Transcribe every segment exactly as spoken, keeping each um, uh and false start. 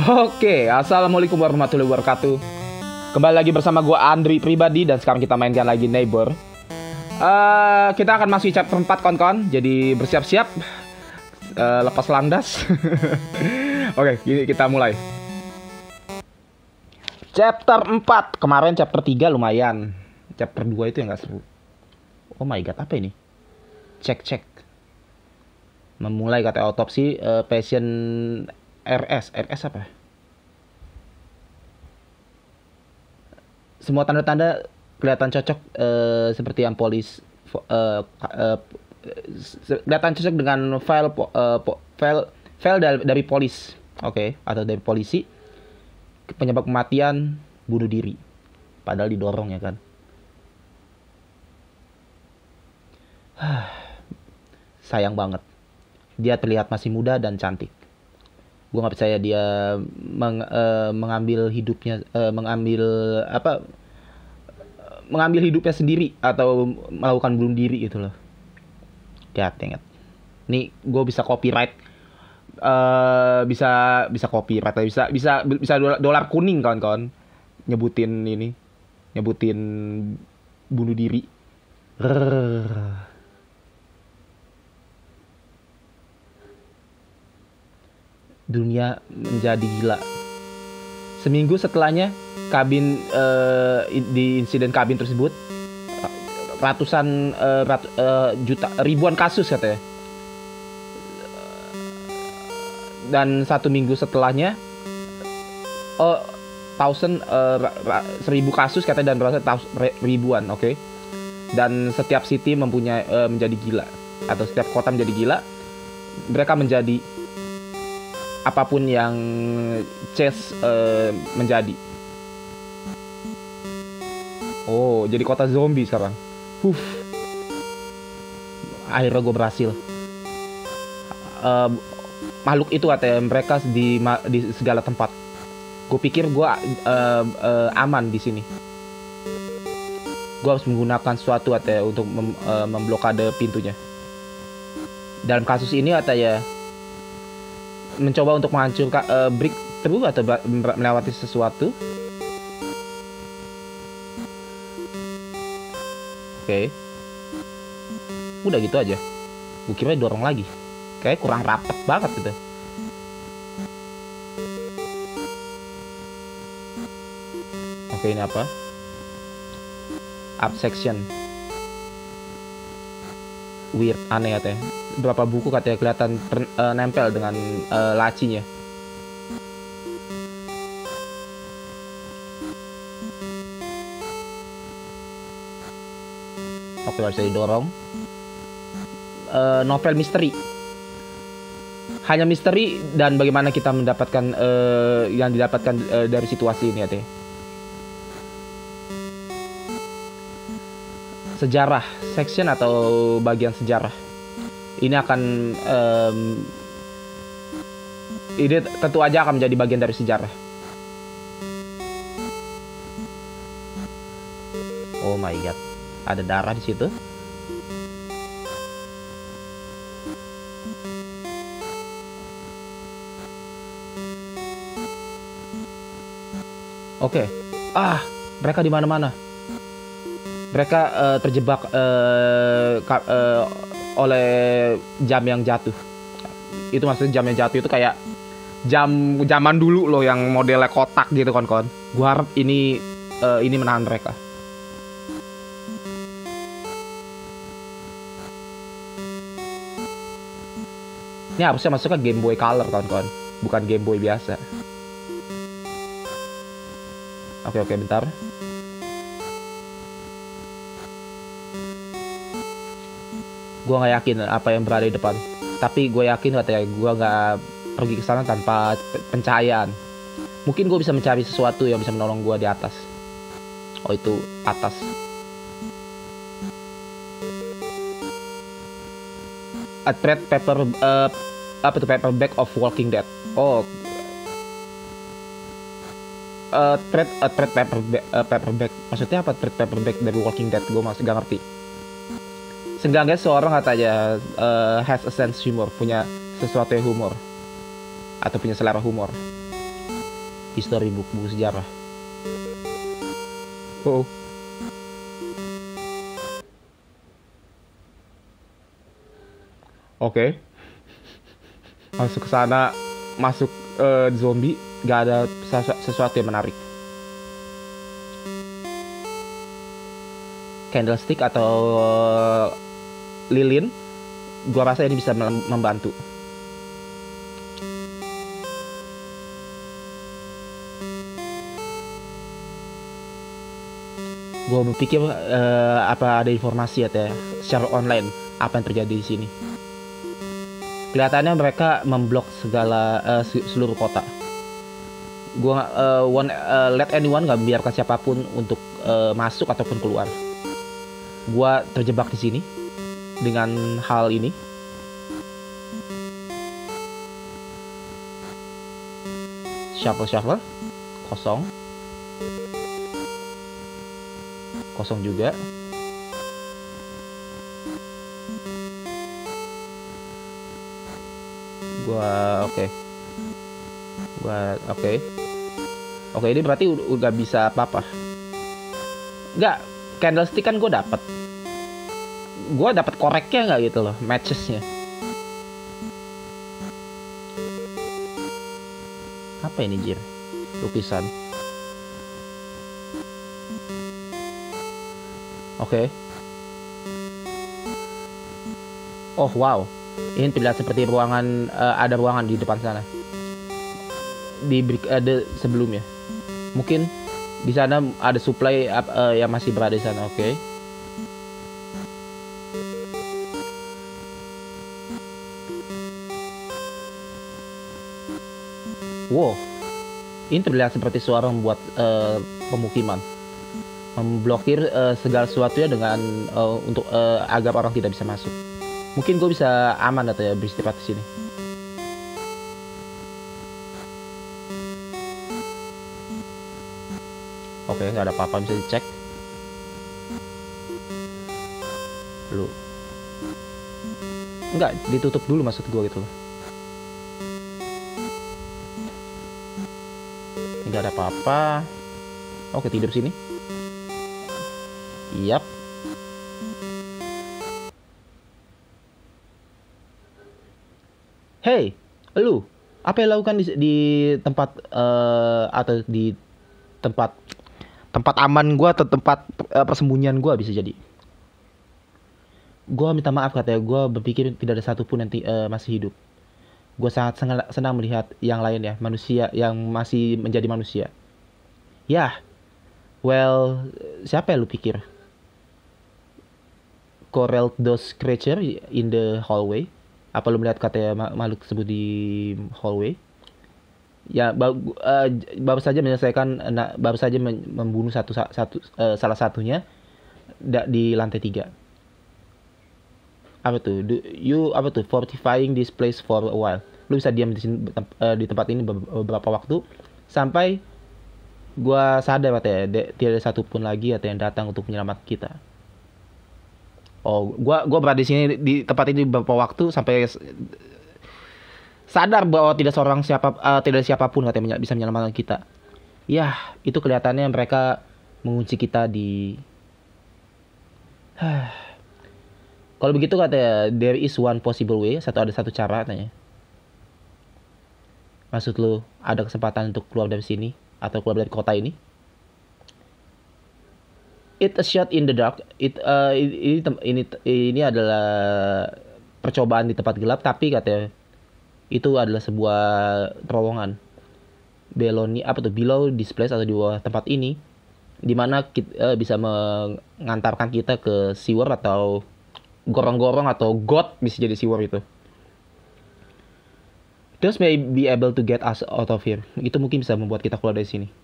Oke, assalamualaikum warahmatullahi wabarakatuh. Kembali lagi bersama gue Andri pribadi dan sekarang kita mainkan lagi Neighbor. Uh, kita akan masuk chapter empat kawan-kawan. Jadi bersiap-siap, uh, lepas landas. Oke, okay, kita mulai. Chapter empat. Kemarin chapter tiga lumayan. Chapter dua itu yang gak seru. Oh my god, apa ini? Cek-cek. Memulai kata otopsi uh, pasien R S. R S apa? Semua tanda-tanda kelihatan cocok uh, seperti yang polis uh, uh, kelihatan cocok dengan file uh, file file dari, dari polis. Oke, okay, atau dari polisi. Penyebab kematian bunuh diri. Padahal didorong ya kan. Sayang banget. Dia terlihat masih muda dan cantik. Gue nggak percaya dia meng, uh, mengambil hidupnya, uh, mengambil apa, mengambil hidupnya sendiri atau melakukan bunuh diri gitu loh. Ya, ingat. Nih, gue bisa copyright, uh, bisa bisa copyright, bisa bisa bisa dolar, dolar kuning kawan-kawan. Nyebutin ini, nyebutin bunuh diri. Rrrr. Dunia menjadi gila. Seminggu setelahnya, kabin uh, di insiden kabin tersebut, ratusan uh, rat, uh, juta ribuan kasus katanya. Dan satu minggu setelahnya, oh thousand uh, seribu kasus katanya dan berasa ribuan, oke. Okay? Dan setiap city mempunyai uh, menjadi gila atau setiap kota menjadi gila. Mereka menjadi apapun yang Chase uh, menjadi. Oh, jadi kota zombie sekarang. Huff. Akhirnya gue berhasil. Uh, makhluk itu katanya mereka di di segala tempat. Gue pikir gue uh, uh, aman di sini. Gue harus menggunakan sesuatu katanya untuk mem, uh, memblokade pintunya. Dalam kasus ini katanya mencoba untuk menghancurkan uh, breakthrough atau melewati sesuatu. Oke, okay. Udah gitu aja. Gue kira dorong lagi. Kayak kurang rapat banget gitu. Oke, okay, ini apa? Up section. Weird, aneh katanya. Beberapa buku katanya kelihatan ter, uh, nempel dengan uh, lacinya. Oke, bisa didorong. Uh, novel misteri. Hanya misteri dan bagaimana kita mendapatkan uh, yang didapatkan uh, dari situasi ini katanya. Sejarah, section atau bagian sejarah. Ini akan um, ini tentu aja akan menjadi bagian dari sejarah. Oh my god, ada darah di situ. Oke, okay. Ah, mereka di mana-mana. Mereka uh, terjebak uh, ka- uh, oleh jam yang jatuh. Itu maksudnya jam yang jatuh itu kayak jam zaman dulu loh yang modelnya kotak gitu kon-kon. Gua harap ini uh, ini menahan mereka. Ini harusnya masuknya Game Boy Color kon-kon, bukan Game Boy biasa. Oke oke bentar. Gue nggak yakin apa yang berada di depan, tapi gue yakin katanya gue nggak pergi ke sana tanpa pencahayaan. Mungkin gue bisa mencari sesuatu yang bisa menolong gue di atas. Oh, itu atas. A thread paper uh, apa tuh paperback of Walking Dead. Oh, uh, thread a thread paperback uh, paperback. Maksudnya apa thread paperback dari Walking Dead? Gue masih gak ngerti. Seenggaknya seorang katanya uh, has a sense humor, punya sesuatu yang humor atau punya selera humor. History book, buku sejarah. Oh. Oke. Okay. Masuk ke sana, masuk uh, zombie, gak ada sesuatu yang menarik. Candlestick atau uh, lilin, gua rasa ini bisa membantu. Gue berpikir uh, apa ada informasi ya teh secara online apa yang terjadi di sini. Kelihatannya mereka memblok segala uh, seluruh kota. Gue uh, one uh, let anyone nggak biarkan siapapun untuk uh, masuk ataupun keluar. Gue terjebak di sini dengan hal ini. Shuffle shuffle kosong. Kosong juga. Gua oke. Okay. Gua oke. Okay. Oke, okay, ini berarti udah bisa apa-apa. Enggak, candlestick kan gue dapat. Gue dapat koreknya nggak gitu loh, matchesnya. Apa ini Jir? Lukisan. Oke. Okay. Oh wow, ini terlihat seperti ruangan uh, ada ruangan di depan sana. Di ada sebelumnya. Mungkin di sana ada supply uh, yang masih berada di sana. Oke. Okay. Wow, ini terlihat seperti suara membuat uh, pemukiman. Memblokir uh, segala sesuatunya dengan uh, untuk uh, agar orang tidak bisa masuk. Mungkin gue bisa aman atau ya beristirahat di sini. Oke, nggak ada apa-apa, bisa dicek. Lu, nggak ditutup dulu maksud gue gitu loh. Nggak ada apa-apa. Oke, tidur sini. Yap. Hey, lu, apa yang lakukan di, di tempat uh, atau di tempat tempat aman gua atau tempat uh, persembunyian gua bisa jadi? Gua minta maaf katanya, gua berpikir tidak ada satupun yang uh, masih hidup. Gua sangat senang melihat yang lain ya, manusia yang masih menjadi manusia. Ya, well, siapa yang lu pikir? Corral those creature in the hallway. Apa lu melihat katanya makhluk tersebut di hallway? Ya, baru, uh, baru saja menyelesaikan, nah, baru saja membunuh satu satu uh, salah satunya di lantai tiga. Apa tuh? Do you apa tuh? Fortifying this place for a while. Lu bisa diam di sini uh, di tempat ini beberapa waktu sampai gua sadar katanya tidak ada satupun lagi atau yang datang untuk menyelamatkan kita. Oh, gua gua berada di sini di tempat ini beberapa waktu sampai sadar bahwa tidak seorang siapa uh, tidak siapapun katanya bisa menyelamatkan kita. Ya, itu kelihatannya mereka mengunci kita di. Kalau begitu katanya there is one possible way, satu ada satu cara katanya. Maksud lu ada kesempatan untuk keluar dari sini atau keluar dari kota ini? It a shot in the dark. It uh, ini ini ini adalah percobaan di tempat gelap, tapi katanya itu adalah sebuah terowongan. Below apa tuh? Below this place atau di bawah tempat ini, di mana kita uh, bisa mengantarkan kita ke sewer atau gorong-gorong atau got, bisa jadi sewer itu. Those may be able to get us out of here. Itu mungkin bisa membuat kita keluar dari sini.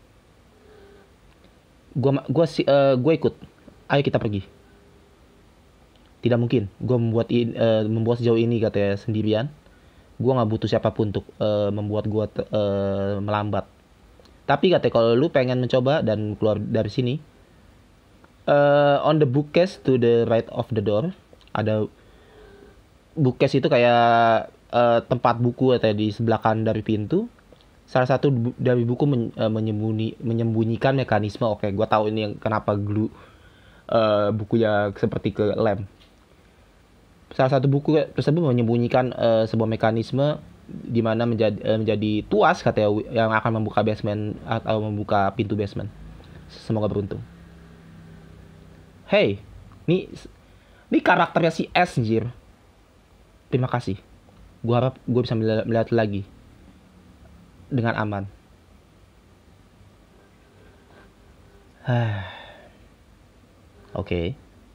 Gua gua uh, gua ikut. Ayo kita pergi. Tidak mungkin gua membuat in, uh, membuat sejauh ini katanya sendirian. Gua nggak butuh siapapun untuk uh, membuat gua uh, melambat. Tapi katanya kalau lu pengen mencoba dan keluar dari sini, uh, on the bookcase to the right of the door ada bookcase itu kayak uh, tempat buku katanya di sebelah kanan dari pintu. salah satu bu- dari buku men- eh, menyembunyi menyembunyikan mekanisme. Oke, gue tahu ini yang kenapa glue eh, bukunya seperti ke lem. Salah satu buku tersebut menyembunyikan eh, sebuah mekanisme di mana menjadi eh, menjadi tuas katanya yang akan membuka basement atau membuka pintu basement. Semoga beruntung. Hey, ini ini karakternya si S, anjir. Terima kasih. Gue harap gue bisa melihat, melihat lagi dengan aman. Oke. Okay.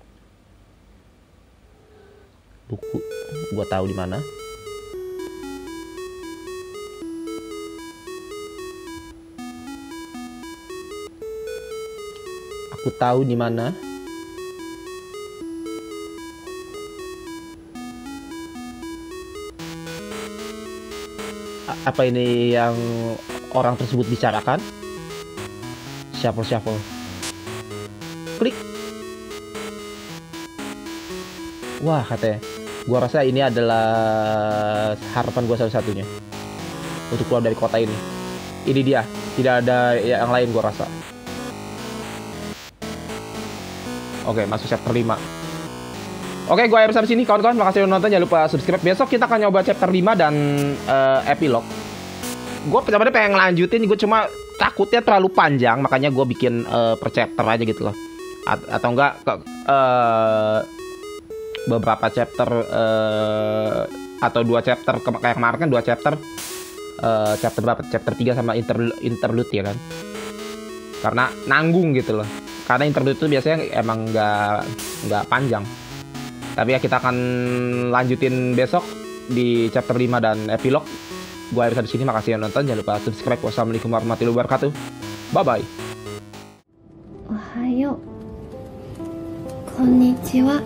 Buku, gue tahu di mana. Aku tahu di mana. A- apa ini yang orang tersebut bicarakan? Shuffle, shuffle. Klik. Wah, katanya. Gua rasa ini adalah harapan gua satu-satunya untuk keluar dari kota ini. Ini dia. Tidak ada yang lain gua rasa. Oke, masuk chapter lima. Oke, gua akhir sampai sini kawan-kawan. Makasih udah nonton. Jangan lupa subscribe. Besok kita akan nyoba chapter lima dan uh, epilog. Gue sebenarnya pengen ngelanjutin, gue cuma takutnya terlalu panjang, makanya gue bikin uh, per chapter aja gitu loh. A atau enggak ke, uh, beberapa chapter uh, atau dua chapter ke kayak kemarin kan dua chapter uh, chapter berapa? Chapter tiga sama inter interlude ya kan. Karena nanggung gitu loh. Karena interlude itu biasanya emang nggak nggak panjang. Tapi ya kita akan lanjutin besok di chapter lima dan epilog. Gua akhir di sini, makasih yang nonton. Jangan lupa subscribe. Wassalamualaikum warahmatullahi wabarakatuh. Bye bye. Ohayo. Konnichiwa.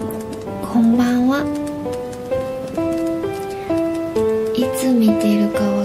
Konbanwa. いつ見てるか